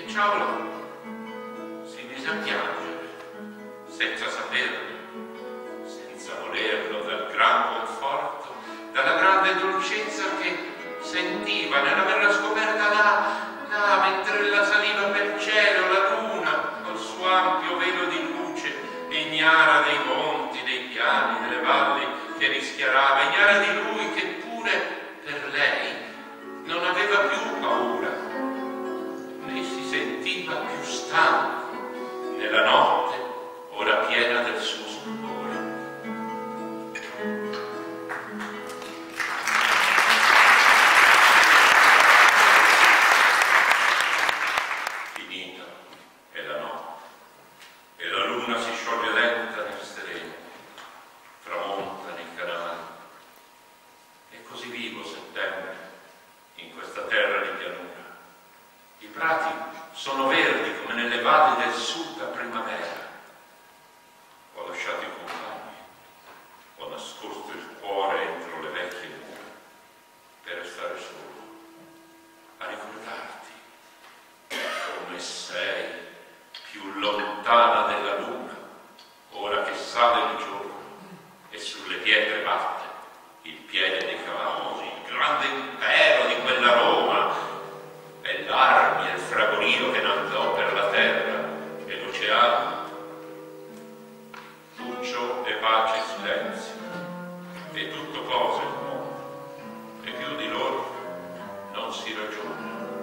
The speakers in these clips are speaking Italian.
Ciaula si mise a piangere, senza saperlo, senza volerlo, dal gran conforto, dalla grande dolcezza che sentiva nell'averla scoperta là, mentre la saliva per cielo, la luna, col suo ampio velo di luce, ignara dei monti, dei piani, delle valli che rischiarava, ignara di lui che pure per lei non aveva più paura, né si sentiva più stanco nella notte ora piena del suo stupore. Finita è la notte e la luna si scioglie lenta nel sereno, tramonta nei canali. È così vivo settembre in questa terra di pianura. I prati sono verdi come nelle valli del sud a primavera. Ho lasciato i compagni, ho nascosto il cuore entro le vecchie mura per restare solo, a ricordarti come sei più lontana della luna ora che sale il giorno e sulle pietre batte il piede dei cavalli, il grande impero di quella Roma e l'armi e il fragorino che andò per la terra e l'oceano. Lucio e pace e silenzio e tutto cose il mondo e più di loro non si ragiona.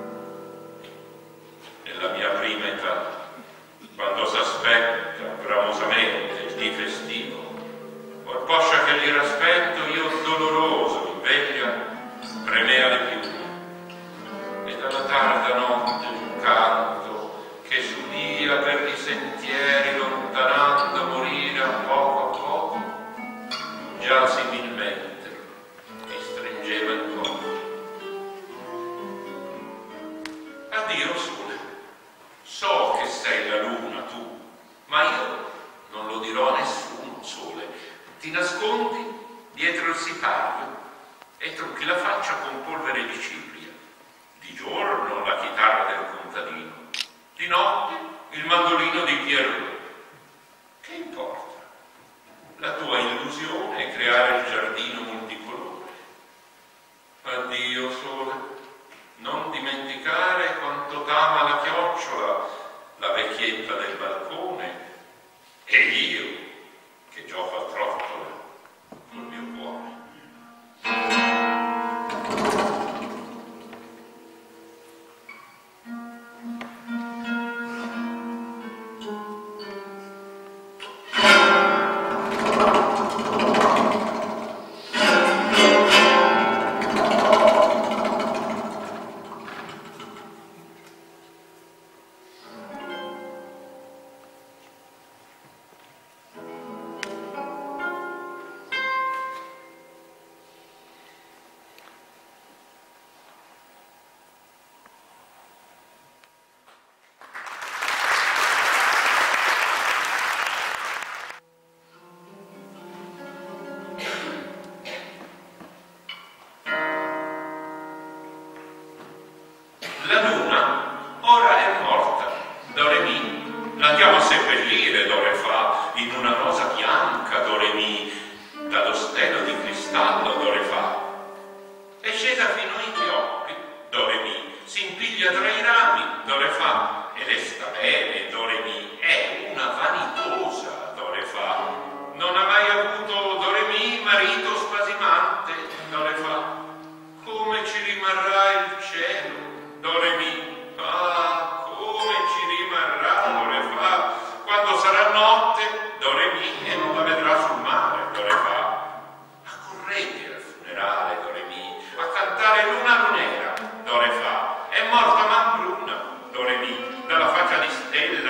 Nella mia prima età, quando s'aspetta bramosamente il dì festivo, or poscia che li raspetto io doloroso in veglia premea le piume e dalla tarda notte un canto che s'udia per i sentieri lontanando morire a poco già similmente mi stringeva il cuore. Addio sole, so che sei la luna tu, ma io non lo dirò a nessuno. Sole, ti nascondi dietro il sipario e trucchi la faccia con polvere di cipria. Di giorno la chitarra del contadino, di notte il mandolino di Pierrot. Che importa? La tua illusione è creare il giardino multicolore. Addio sole, non dimenticare quanto t'ama la chiocciola, la vecchietta del balcone, e io che gioco a trottola col mio cuore. Stella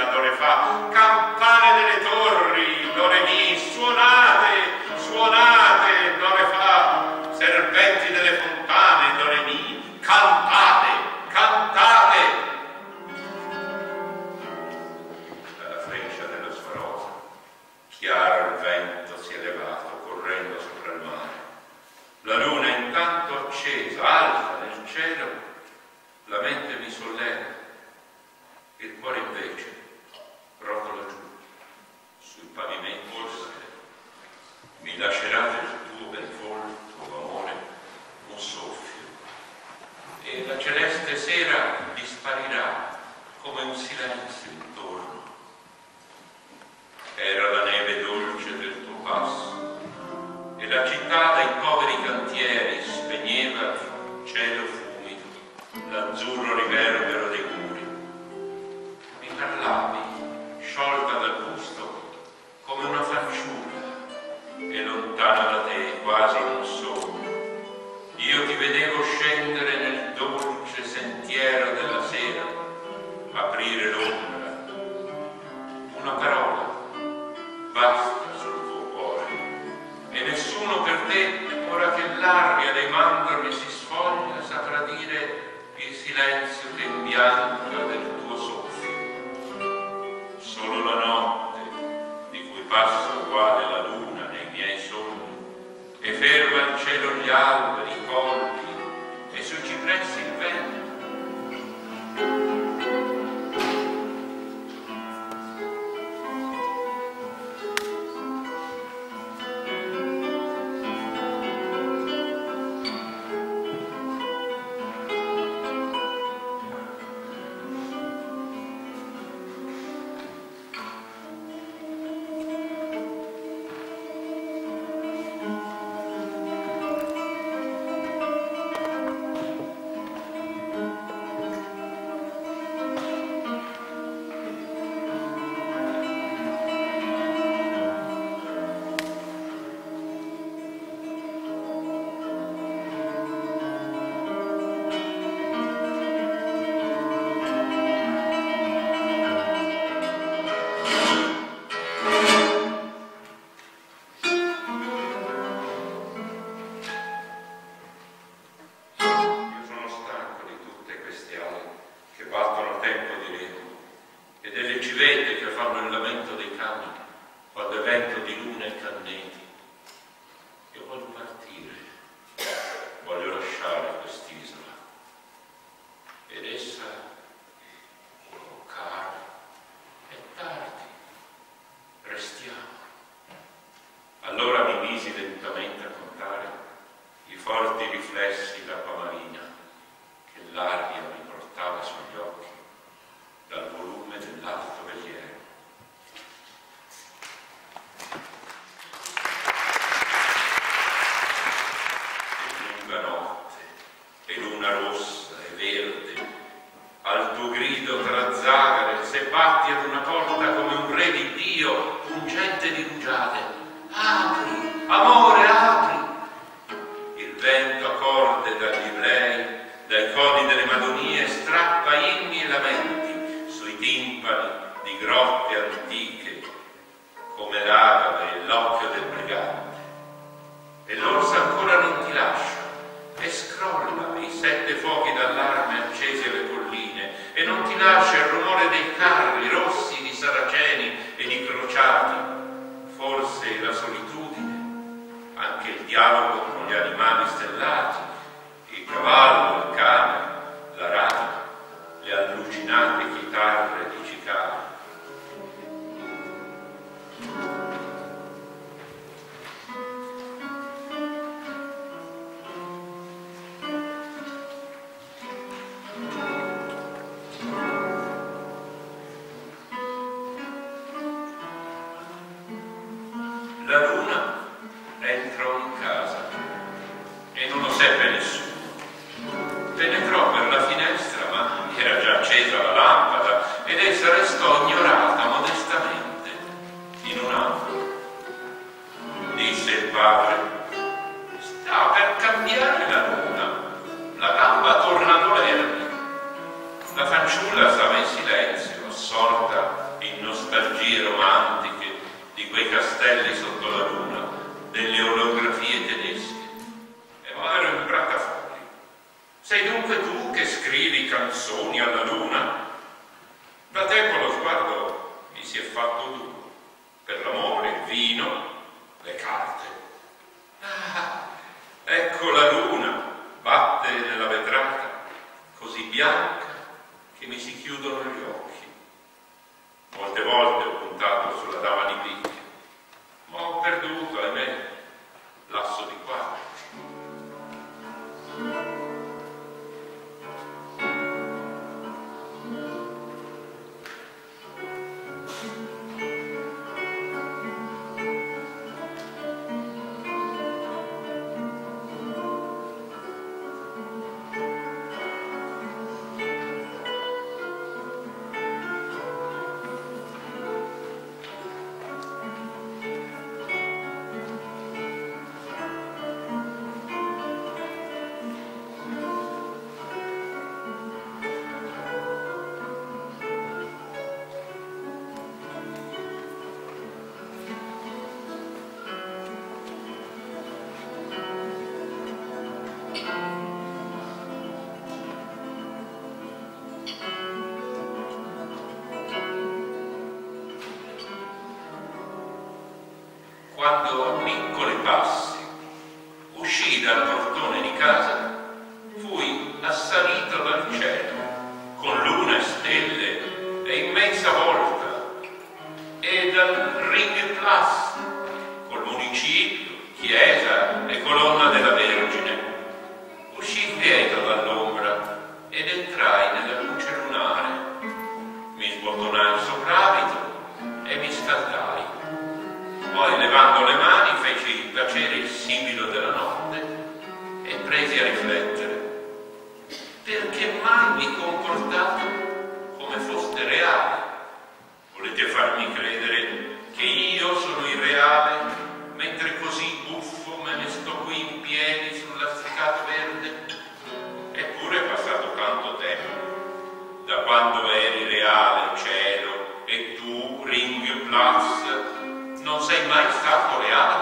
come un silenzio intorno. Era la neve dolce del tuo passo e la città dai poveri cantieri spegneva il cielo fumido, l'azzurro riverbero dei muri. Mi parlavi, sciolta dal busto, come una fanciulla, e lontana da te, quasi in un sogno. Io ti vedevo scendere nel dolce sentiero della sera, aprire l'ombra. Una parola basta sul tuo cuore, e nessuno per te, ora che l'aria dei mandorli si sfoglia, saprà dire il silenzio che imbianca del tuo soffio. Solo la notte, di cui passa uguale la luna nei miei sogni, e ferma il cielo gli alberi, i colli, e sui cipressi il vento. La luna entrò in casa e non lo seppe nessuno. Penetrò per la finestra, ma era già accesa la lampada ed essa restò ignorata modestamente in un angolo. Disse il padre: sta per cambiare la luna, la gamba torna a dolermi. La fanciulla stava in silenzio, assorta in nostalgie romantiche di quei castelli sotto la luna, delle orografie tedesche. E ma ero imbracafuori. Sei dunque tu che scrivi canzoni alla luna? Da tempo lo sguardo mi si è fatto duro. Per l'amore, il vino, le carte. Ah, ecco la luna, batte nella vetrata, così bianca che mi si chiudono gli occhi. Molte volte ho puntato sulla dama di picche, ma ho perduto, ahimè, l'asso di quadri. dal Ring Plus, col municipio, chiesa e colonna della Vergine. Uscii quieto dall'ombra ed entrai nella luce lunare. Mi sbottonai il soprabito e mi scaldai. Poi, levando le mani, feci tacere il sibilo della notte e presi a riflettere. Perché mai mi comportate come foste reale? Volete farmi credere che io sono irreale, mentre così buffo me ne sto qui in piedi sul lastricato verde? Eppure è passato tanto tempo, da quando eri reale, cielo, e tu, Ring Plus, non sei mai stato reale.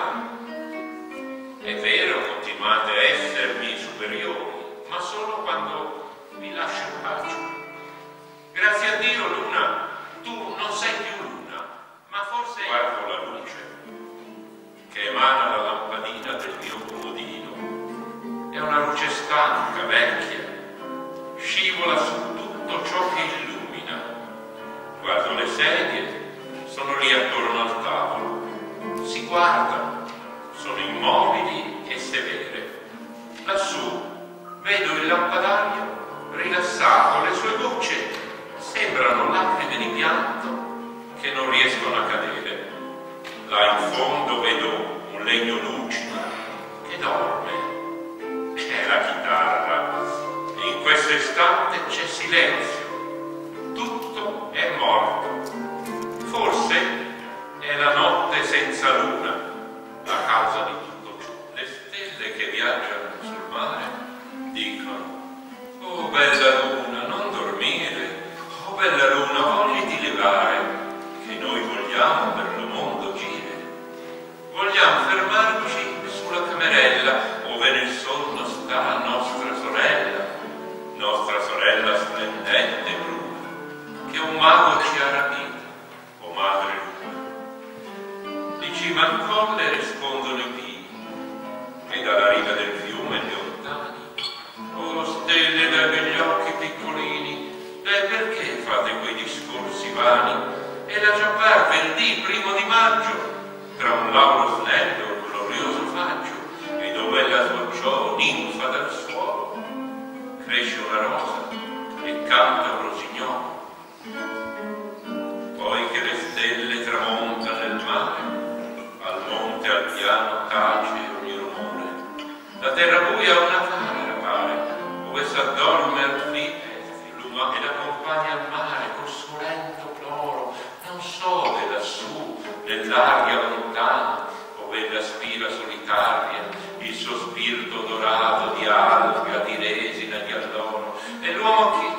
È vero, continuate a essermi superiori, ma solo quando vi lascio in pace. Grazie a Dio, Luna, tu non sei più Luna, ma forse guardo la luce che emana la lampadina del mio comodino. È una luce stanca, vecchia, scivola su tutto ciò che illumina. Guardo le sedie, sono lì attorno al tavolo. Si guardano, sono immobili e severe. Lassù vedo il lampadario rilassato, le sue gocce sembrano lacrime di pianto che non riescono a cadere. Là in fondo vedo un legno lucido che dorme. È la chitarra. E in questo istante c'è silenzio. Tutto è morto. Forse è la notte senza luna la causa di tutto ciò. Le stelle che viaggiano sul mare dicono: oh bella luna, non dormire. Oh bella luna, vogliti levare, che noi vogliamo per lo mondo gire. Vogliamo fermarci sulla camerella, ove nel sonno sta nostra sorella splendente e bruna, che un mago ci ha rapita, o madre luna. Di cima al colle rispondono i pini, e dalla riva del fiume gli lontani. Oh stelle dai begli occhi piccolini, perché fate quei discorsi vani? E la già parve il dì 1° maggio, tra un lauro snello e un glorioso faggio, e dove la sbocciò ninfa dal suolo, cresce una rosa e canta un rosignolo. Poi che le stelle tramontano nel mare, al monte al piano tace ogni rumore. La terra buia è una camera pare, dove s'addorme Alfine e l'accompagna al mare col suo lento ploro. Non so che lassù, nell'aria lontana, ove la spira solitaria, il suo spirito dorato di alga, di resina, di alloro, e l'uomo che